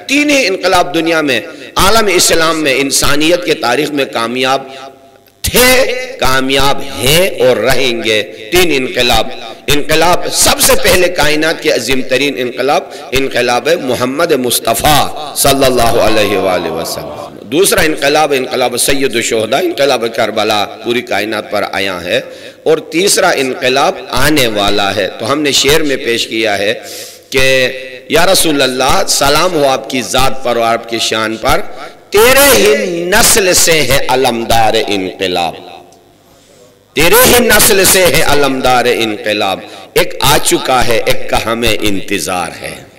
तीन ही इनकलाब दुनिया में, आलम इस्लाम में, इंसानियत के तारीख में कामयाब थे, कामयाब हैं और रहेंगे। तीन इनकलाब। इनकलाब सबसे पहले कायनात के अजीम तरीन इनकलाब, इनकलाब मोहम्मद मुस्तफ़ा सल्लल्लाहु अलैहि वसल्लम। दूसरा इनकलाब, इनकलाब सैयद शुहदा, इनकलाब करबला पूरी कायनात पर आया है। और तीसरा इनकलाब आने वाला है। तो हमने शेर में पेश किया है कि या रसूल अल्लाह, सलाम हो आपकी ज़ात पर और आपकी शान पर, तेरे ही नस्ल से है अलमदार इनकलाब, तेरे ही नस्ल से है अलमदार इनकलाब। एक आ चुका है, एक का हमें इंतजार है।